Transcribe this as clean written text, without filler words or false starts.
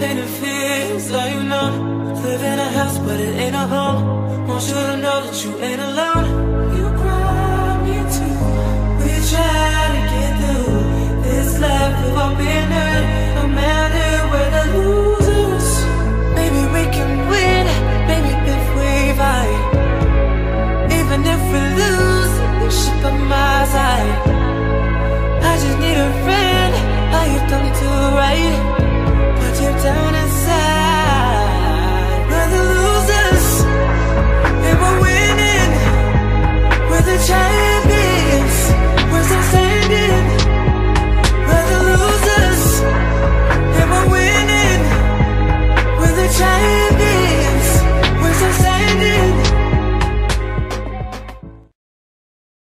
and it feels like you know. Live in a house but it ain't a home. Want you to know that you ain't alone.